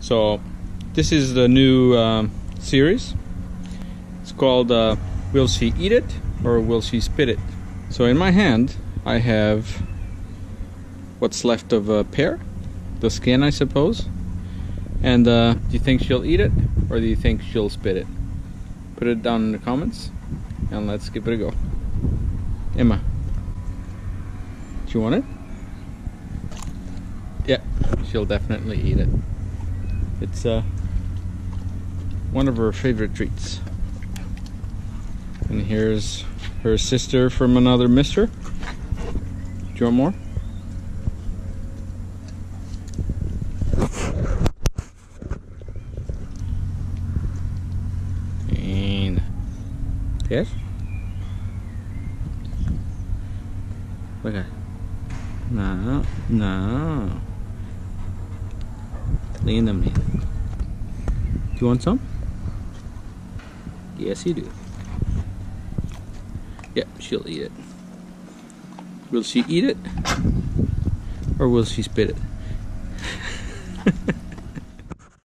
So this is the new series. It's called Will She Eat It or Will She Spit It? So in my hand I have what's left of a pear, the skin I suppose. And do you think she'll eat it or do you think she'll spit it? Put it down in the comments and let's give it a go. Emma, do you want it? Yeah, she'll definitely eat it. It's one of her favorite treats. And here's her sister from another mister. Do you want more? And yes? Look at. No, no. Clean them in. Do you want some? Yes, you do. Yep, she'll eat it. Will she eat it? Or will she spit it?